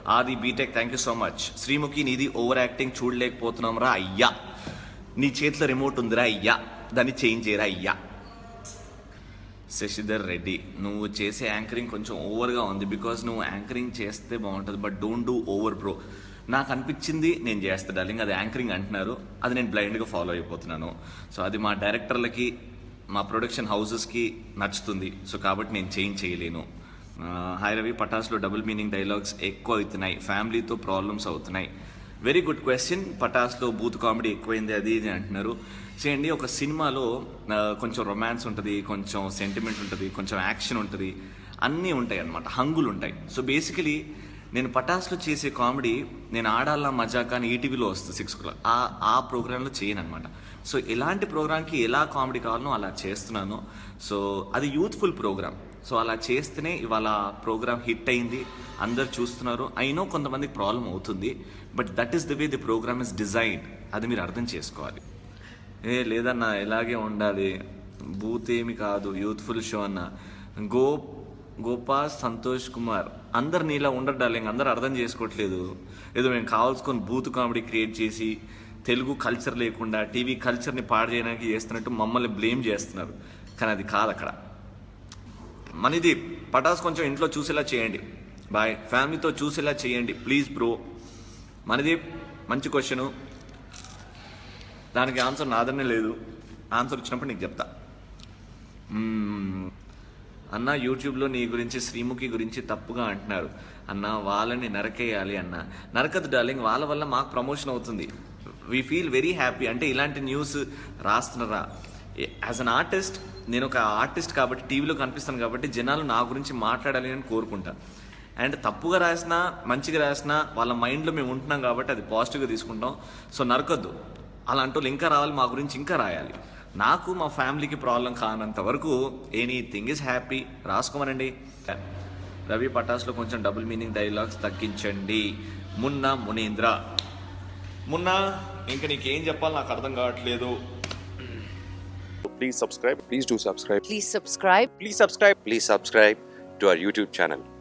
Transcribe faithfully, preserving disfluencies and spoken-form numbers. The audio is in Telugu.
ఆది BTech thank you so much. Sreemukhi నీది ఓవర్ యాక్టింగ్ చూడలేకపోతున్నాం రా అయ్యా, నీ చేతిలో రిమోట్ ఉందిరా అయ్యా, దాన్ని చేంజ్ చేయరా అయ్యా. శశిధర్ రెడ్డి నువ్వు చేసే యాంకరింగ్ కొంచెం ఓవర్గా ఉంది, బికాజ్ నువ్వు యాంకరింగ్ చేస్తే బాగుంటుంది, but don't do over bro. నాకు అనిపించింది నేను చేస్తా డార్లింగ్, అది యాంకరింగ్ అంటున్నారు, అది నేను బ్లైండ్గా ఫాలో అయిపోతున్నాను. సో అది మా డైరెక్టర్లకి మా ప్రొడక్షన్ హౌసెస్కి నచ్చుతుంది, సో కాబట్టి నేను చేంజ్ చేయలేను. హాయ్ రవి, పటాస్లో డబుల్ మీనింగ్ డైలాగ్స్ ఎక్కువ అవుతున్నాయి, ఫ్యామిలీతో ప్రాబ్లమ్స్ అవుతున్నాయి. Very good question. పటాస్లో బూత్ కామెడీ ఎక్కువైంది అది ఇది అంటున్నారు. చేయండి, ఒక సినిమాలో కొంచెం రొమాన్స్ ఉంటుంది, కొంచెం సెంటిమెంట్ ఉంటుంది, కొంచెం యాక్షన్ ఉంటుంది, అన్నీ ఉంటాయి అన్నమాట, హంగులు ఉంటాయి. సో బేసికలీ నేను పటాస్లో చేసే కామెడీ నేను ఆడాలా మజాకా అని ఈటీవీలో వస్తుంది సిక్స్ ఓ క్లాక్, ఆ ఆ ప్రోగ్రాంలో చేయను అనమాట. సో ఎలాంటి ప్రోగ్రామ్కి ఎలా కామెడీ కావాలనో అలా చేస్తున్నాను. సో అది యూత్ఫుల్ ప్రోగ్రామ్, సో అలా చేస్తేనే ఇవాళ ప్రోగ్రామ్ హిట్ అయింది, అందరు చూస్తున్నారు. అయినో కొంతమందికి ప్రాబ్లం అవుతుంది, but that is the way the program is designed, అది మీరు అర్థం చేసుకోవాలి. ఏ లేదన్నా ఇలాగే ఉండాలి, బూత్ ఏమి కాదు, యూత్ఫుల్ షో అన్న. గో గోపా సంతోష్ కుమార్ అందరు నీలా ఉండడాలి, అందరూ అర్థం చేసుకోవట్లేదు. ఏదో మేము కావాల్సుకొని బూత్ కామెడీ క్రియేట్ చేసి తెలుగు కల్చర్ లేకుండా టీవీ కల్చర్ని పాడు చేయడానికి చేస్తున్నట్టు మమ్మల్ని బ్లేమ్ చేస్తున్నారు, కానీ అది కాదు అక్కడ. మనది పటాస్ కొంచెం ఇంట్లో చూసేలా చేయండి, బాయ్. ఫ్యామిలీతో చూసేలా చేయండి ప్లీజ్ బ్రో. మనది మంచి క్వశ్చను, దానికి ఆన్సర్ నాదనే లేదు, ఆన్సర్ వచ్చినప్పుడు నీకు చెప్తా. అన్న యూట్యూబ్లో నీ గురించి శ్రీముఖి గురించి తప్పుగా అంటున్నారు అన్న, వాళ్ళని నరకేయాలి అన్న. నరకదు డార్లింగ్, వాళ్ళ వల్ల మాకు ప్రమోషన్ అవుతుంది, వీ ఫీల్ వెరీ హ్యాపీ. అంటే ఇలాంటి న్యూస్ రాస్తున్నారా, యాజ్ అన్ ఆర్టిస్ట్ నేను ఒక ఆర్టిస్ట్ కాబట్టి టీవీలో కనిపిస్తాను కాబట్టి జనాలు నా గురించి మాట్లాడాలి అని కోరుకుంటా. అండ్ తప్పుగా రాసినా మంచిగా రాసినా వాళ్ళ మైండ్లో మేము ఉంటున్నాం కాబట్టి అది పాజిటివ్గా తీసుకుంటాం. సో నరకొద్దు, అలాంటి వాళ్ళు ఇంకా రావాలి, మా గురించి ఇంకా రాయాలి. నాకు మా ఫ్యామిలీకి ప్రాబ్లం కానంత వరకు ఎనీథింగ్ ఈజ్ హ్యాపీ, రాసుకోమనండి. రవి పటాస్లో కొంచెం డబుల్ మీనింగ్ డైలాగ్స్ తగ్గించండి. మున్నా మునీంద్ర, మున్నా ఇంకా నీకేం చెప్పాలి నాకు అర్థం కావట్లేదు. Please subscribe. Please do subscribe. Please subscribe. Please subscribe. Please subscribe to our YouTube channel.